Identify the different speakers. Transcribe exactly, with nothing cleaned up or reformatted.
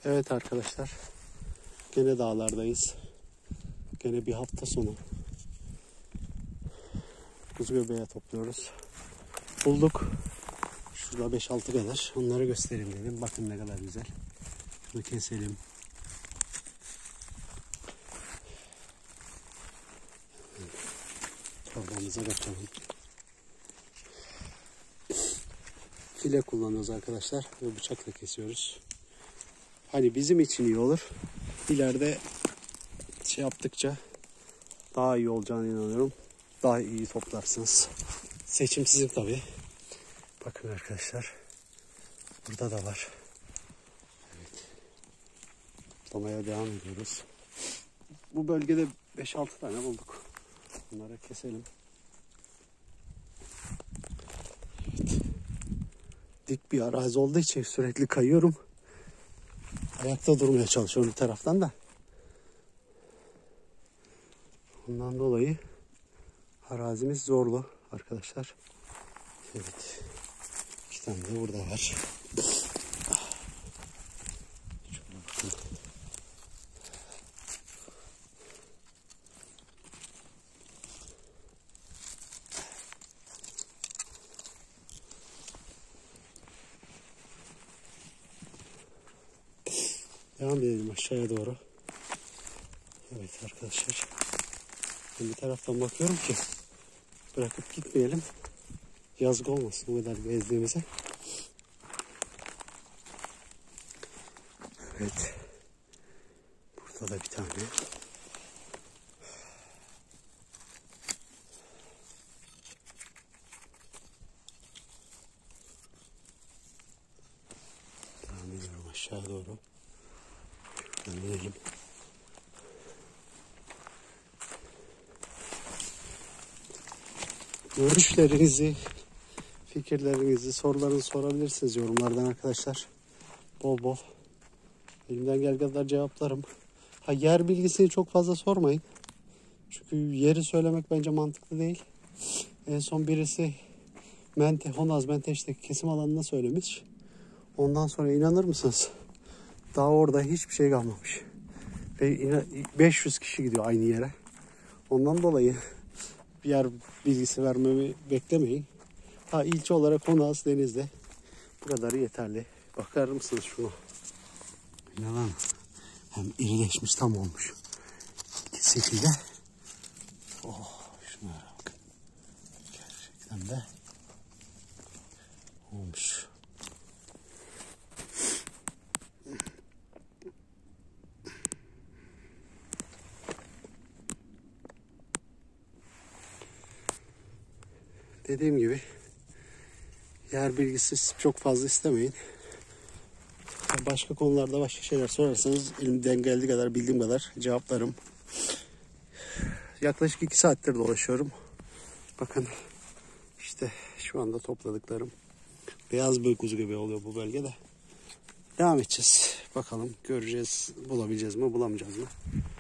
Speaker 1: Evet arkadaşlar, gene dağlardayız. Gene bir hafta sonu kuzu göbeği topluyoruz. Bulduk. Şurada beş altı kadar. Onları göstereyim dedim. Bakın ne kadar güzel. Şunu keselim. Torbamıza bakalım. File kullanıyoruz arkadaşlar ve bıçakla kesiyoruz. Hani bizim için iyi olur. İleride şey yaptıkça daha iyi olacağına inanıyorum. Daha iyi toplarsınız. Seçim sizin tabii. Bakın arkadaşlar. Burada da var. Evet. Toplamaya devam ediyoruz. Bu bölgede beş altı tane bulduk. Bunları keselim. Evet. Dik bir arazi olduğu için sürekli kayıyorum. Ayakta durmaya çalışıyorum bir taraftan da. Bundan dolayı arazimiz zorlu arkadaşlar. Evet. İki tane de burada var. Şöyle bakın. Devam edelim aşağıya doğru. Evet arkadaşlar. Ben bir taraftan bakıyorum ki bırakıp gitmeyelim. Yazık olmasın o kadar gezdiğimize. Evet. Burada da bir tane. Devam ediyorum aşağı doğru. Şuradan inelim. Görüşlerinizi, fikirlerinizi, sorularınızı sorabilirsiniz yorumlardan arkadaşlar. Bol bol. Elimden geldiği kadar cevaplarım. Ha, yer bilgisini çok fazla sormayın. Çünkü yeri söylemek bence mantıklı değil. En son birisi Mente, Honaz Menteş'teki kesim alanında söylemiş. Ondan sonra inanır mısınız? Daha orada hiçbir şey kalmamış. Ve beş yüz kişi gidiyor aynı yere. Ondan dolayı bir yer bilgisi vermemi beklemeyin. Ha, ilçe olarak Honaz, Denizli. Bu kadarı yeterli. Bakar mısınız şuna? İnanın. Hem irileşmiş, tam olmuş. İkisi de. Oh, şunlara bakın. Gerçekten de olmuş. Dediğim gibi yer bilgisi çok fazla istemeyin. Başka konularda başka şeyler sorarsanız elimden geldiği kadar, bildiğim kadar cevaplarım. Yaklaşık iki saattir dolaşıyorum. Bakın işte şu anda topladıklarım. Beyaz bir kuzu göbeği oluyor bu bölgede. Devam edeceğiz. Bakalım göreceğiz, bulabileceğiz mi, bulamayacağız mı?